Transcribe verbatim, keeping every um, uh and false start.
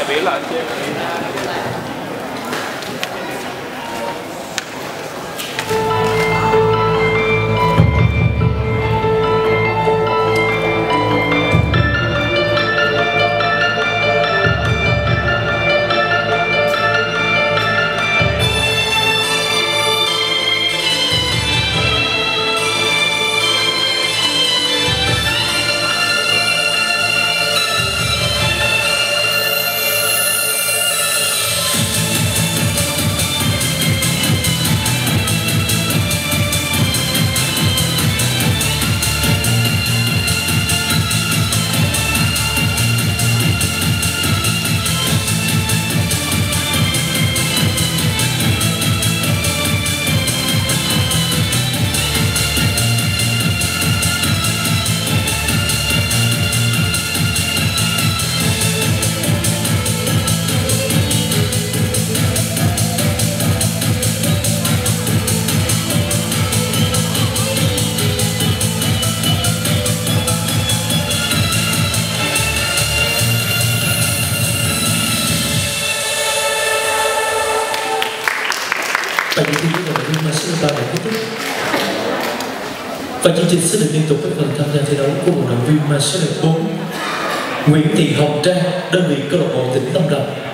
biết là Và những tin tức của mà sẽ ba đã kết thúc. Và chương trình sẽ được liên tục với phần tham gia thi đấu của một động viên Marcel bốn Nguyễn Thị Hồng Trang, đơn vị câu lạc bộ Tỉnh Lâm Đồng.